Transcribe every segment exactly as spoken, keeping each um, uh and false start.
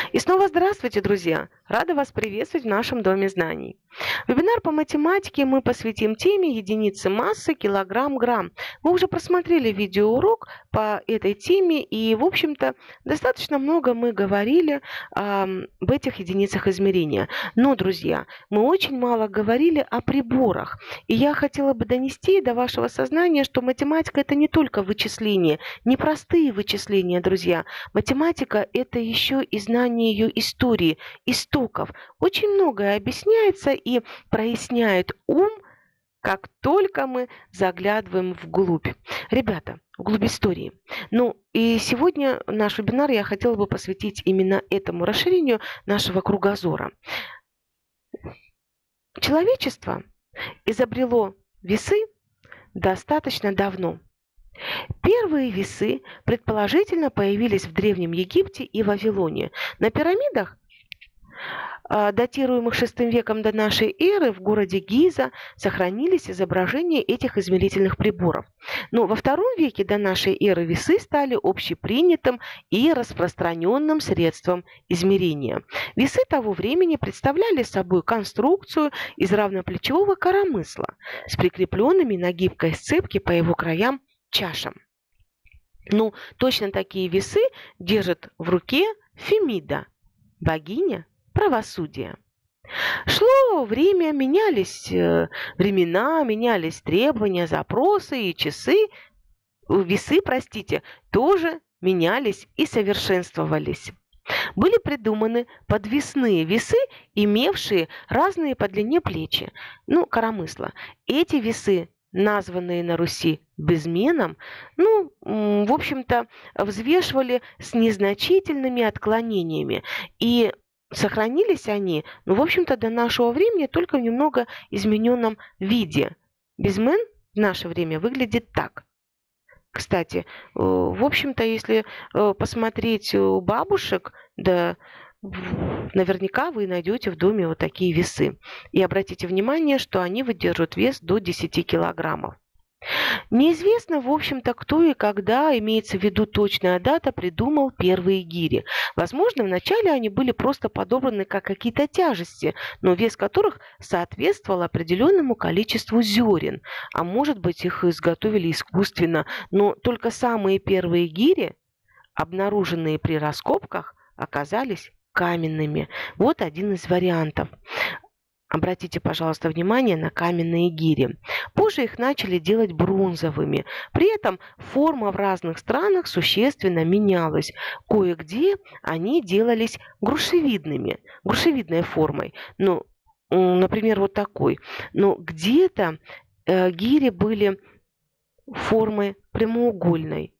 И снова здравствуйте, друзья! Рада вас приветствовать в нашем Доме знаний. Вебинар по математике мы посвятим теме единицы массы килограмм-грамм. Мы уже просмотрели видеоурок по этой теме, и, в общем-то, достаточно много мы говорили об этих единицах измерения. Но, друзья, мы очень мало говорили о приборах. И я хотела бы донести до вашего сознания, что математика – это не только вычисления, непростые вычисления, друзья. Математика – это еще и знание ее истории, истоков. Очень многое объясняется и проясняет ум, как только мы заглядываем вглубь. Ребята, вглубь истории. Ну и сегодня наш вебинар я хотела бы посвятить именно этому расширению нашего кругозора. Человечество изобрело весы достаточно давно. Первые весы, предположительно, появились в Древнем Египте и Вавилоне. На пирамидах, датируемых шестым веком до нашей эры, в городе Гиза сохранились изображения этих измерительных приборов. Но во втором веке до нашей эры весы стали общепринятым и распространенным средством измерения. Весы того времени представляли собой конструкцию из равноплечевого коромысла с прикрепленными на гибкой сцепке по его краям чашам. Ну, точно такие весы держит в руке Фемида, богиня правосудия. Шло время, менялись времена, менялись требования, запросы и часы, весы, простите, тоже менялись и совершенствовались. Были придуманы подвесные весы, имевшие разные по длине плечи, ну, коромысла. Эти весы, названные на Руси безменом, ну, в общем-то, взвешивали с незначительными отклонениями. И сохранились они, ну, в общем-то, до нашего времени только в немного измененном виде. Безмен в наше время выглядит так. Кстати, в общем-то, если посмотреть у бабушек, да, наверняка вы найдете в доме вот такие весы. И обратите внимание, что они выдерживают вес до десяти килограммов. Неизвестно, в общем-то, кто и когда, имеется в виду точная дата, придумал первые гири. Возможно, вначале они были просто подобраны как какие-то тяжести, но вес которых соответствовал определенному количеству зерен. А может быть, их изготовили искусственно. Но только самые первые гири, обнаруженные при раскопках, оказались каменными. Вот один из вариантов. Обратите, пожалуйста, внимание на каменные гири. Позже их начали делать бронзовыми. При этом форма в разных странах существенно менялась. Кое-где они делались грушевидными, грушевидной формой. Ну, например, вот такой. Но где-то э, гири были формы прямоугольной.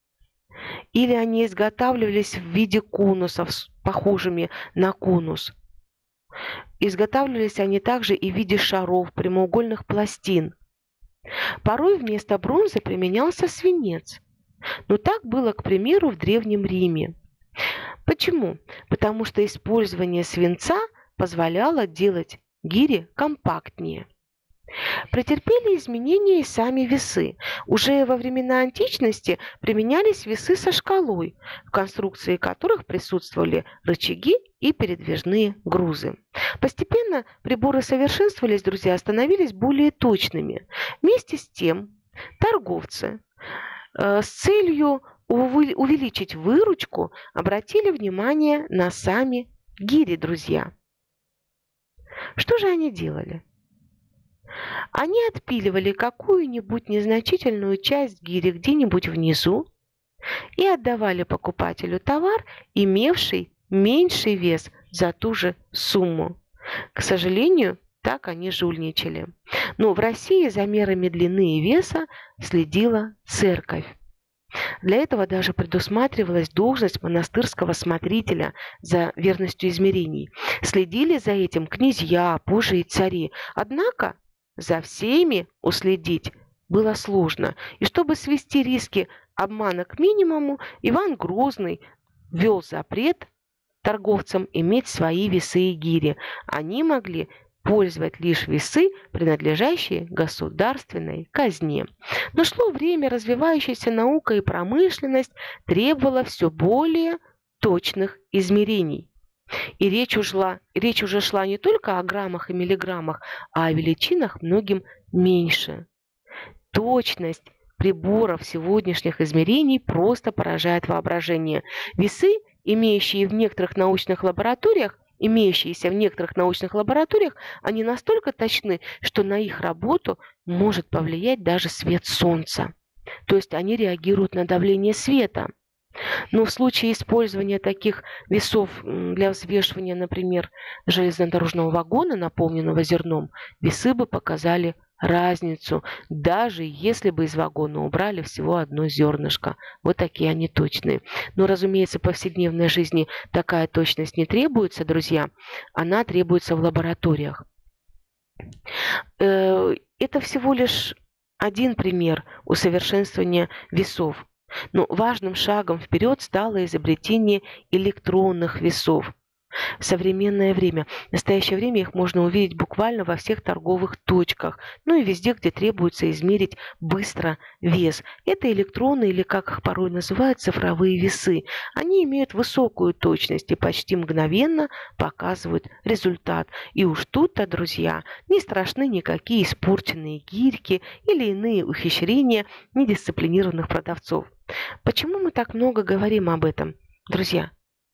Или они изготавливались в виде конусов, похожими на конус. Изготавливались они также и в виде шаров, прямоугольных пластин. Порой вместо бронзы применялся свинец. Но так было, к примеру, в Древнем Риме. Почему? Потому что использование свинца позволяло делать гири компактнее. Претерпели изменения и сами весы. Уже во времена античности применялись весы со шкалой, в конструкции которых присутствовали рычаги и передвижные грузы. Постепенно приборы совершенствовались, друзья, становились более точными. Вместе с тем торговцы э, с целью увеличить выручку обратили внимание на сами гири, друзья. Что же они делали? Они отпиливали какую-нибудь незначительную часть гири где-нибудь внизу и отдавали покупателю товар, имевший меньший вес за ту же сумму. К сожалению, так они жульничали. Но в России за мерами длины и веса следила церковь. Для этого даже предусматривалась должность монастырского смотрителя за верностью измерений. Следили за этим князья, позже и цари. Однако за всеми уследить было сложно. И чтобы свести риски обмана к минимуму, Иван Грозный ввел запрет торговцам иметь свои весы и гири. Они могли пользовать лишь весы, принадлежащие государственной казне. Но шло время, развивающаяся наука и промышленность требовала все более точных измерений. И речь ушла, речь уже шла не только о граммах и миллиграммах, а о величинах многим меньше. Точность приборов сегодняшних измерений просто поражает воображение. Весы, имеющие в некоторых научных лабораториях, имеющиеся в некоторых научных лабораториях, они настолько точны, что на их работу может повлиять даже свет солнца. То есть они реагируют на давление света. Но в случае использования таких весов для взвешивания, например, железнодорожного вагона, наполненного зерном, весы бы показали разницу, даже если бы из вагона убрали всего одно зернышко. Вот такие они точные. Но, разумеется, в повседневной жизни такая точность не требуется, друзья. Она требуется в лабораториях. Это всего лишь один пример усовершенствования весов. Но важным шагом вперед стало изобретение электронных весов. В современное время, в настоящее время их можно увидеть буквально во всех торговых точках, ну и везде, где требуется измерить быстро вес. Это электронные, или как их порой называют, цифровые весы. Они имеют высокую точность и почти мгновенно показывают результат. И уж тут-то, друзья, не страшны никакие испорченные гирьки или иные ухищрения недисциплинированных продавцов. Почему мы так много говорим об этом, друзья?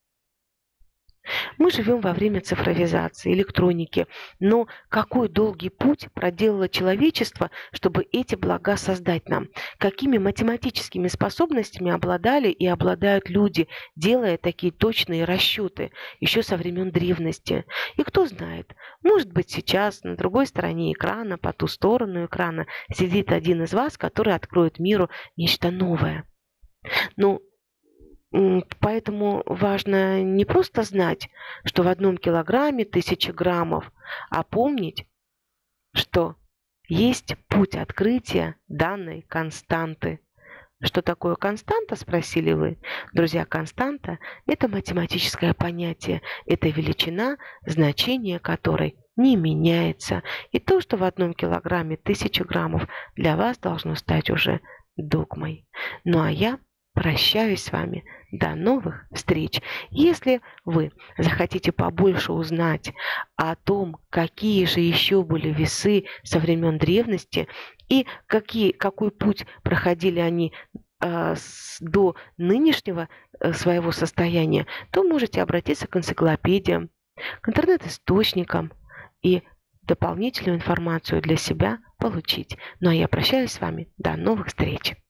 Мы живем во время цифровизации, электроники, но какой долгий путь проделало человечество, чтобы эти блага создать нам? Какими математическими способностями обладали и обладают люди, делая такие точные расчеты еще со времен древности? И кто знает, может быть, сейчас на другой стороне экрана, по ту сторону экрана, сидит один из вас, который откроет миру нечто новое. Ну, поэтому важно не просто знать, что в одном килограмме тысяча граммов, а помнить, что есть путь открытия данной константы. Что такое константа, спросили вы? Друзья, константа – это математическое понятие, это величина, значение которой не меняется. И то, что в одном килограмме тысяча граммов, для вас должно стать уже догмой. Ну а я прощаюсь с вами. До новых встреч! Если вы захотите побольше узнать о том, какие же еще были весы со времен древности и какие, какой путь проходили они э, с, до нынешнего э, своего состояния, то можете обратиться к энциклопедиям, к интернет-источникам и дополнительную информацию для себя получить. Ну а я прощаюсь с вами. До новых встреч!